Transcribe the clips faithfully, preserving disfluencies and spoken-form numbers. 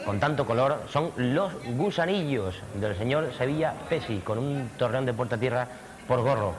con tanto color, son los gusanillos del señor Sevilla Pesi, con un torreón de puerta tierra por gorro.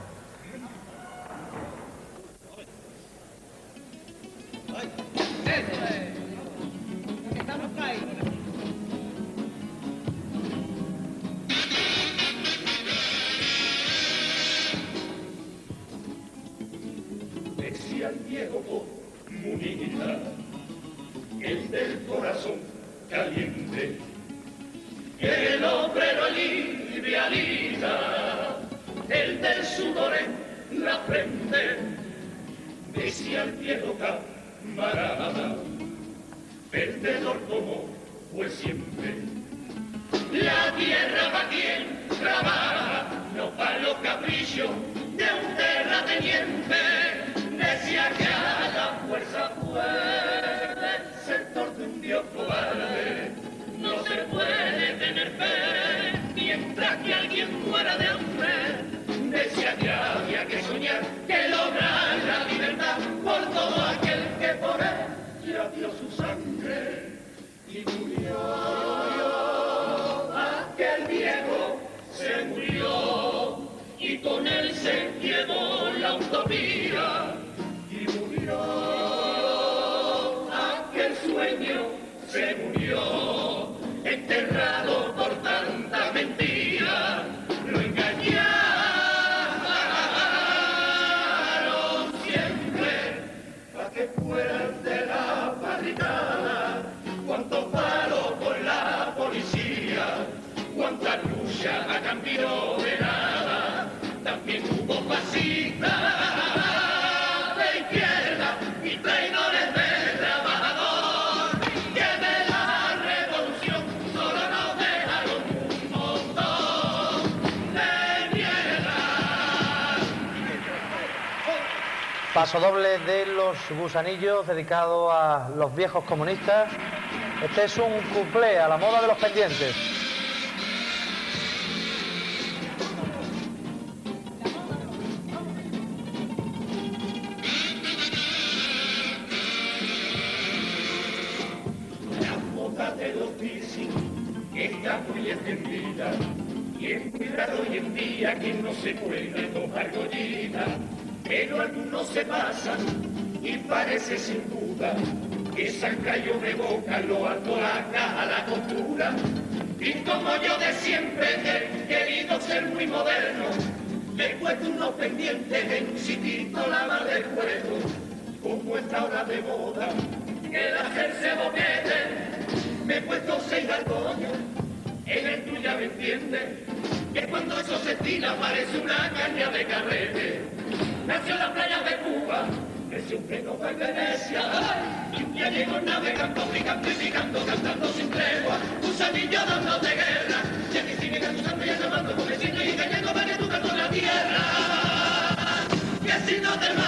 Decía el viejo comunista, el del corazón caliente, que el obrero livianita, el del sudor en la frente. Decía el viejo camarada, perdedor como fue siempre. La tierra pa' quien trabaja, no pa' los caprichos de un terrateniente. Decía que a la fuerza puede el sector de un dios cobarde. No se puede tener fe mientras que alguien muera de hambre. Decía que había que soñar, que lograr la libertad por todo aquel que por él ya dio su sangre y murió. Aquel viejo se murió y con él se llevó la utopía. Y murió, aquel sueño se murió, enterrado por tanta mentira. Lo engañaron siempre para que fueran de la barricada. Cuánto palo por la policía, cuánta lucha a cambio de nada. También hubo fascistas de izquierda y traidores de trabajador, que de la revolución solo nos dejaron un montón de mierda. Paso doble de los gusanillos dedicado a los viejos comunistas. Este es un cuplé a la moda de los pendientes. Está muy extendida y es cuidado hoy en día que no se puede tomar gollita, pero algunos se pasan y parece sin duda que Sancayo de boca lo alto la caja la costura. Y como yo de siempre he querido ser muy moderno, le he puesto unos pendientes en un sitito la mar del juego, como esta hora de boda que la ejerce boquete. Me he puesto seis argollas, en el tuyo me entiende, que cuando eso se estira parece una caña de carrete. Nació en las playas de Cuba, creció un pleno fue en Venecia, y un día llegó navegando, picando y picando, cantando sin tregua, gusanillo dándote guerra, y aquí sigue cantando y llamando con vecinos y cayendo para que tú canto la tierra, que si no te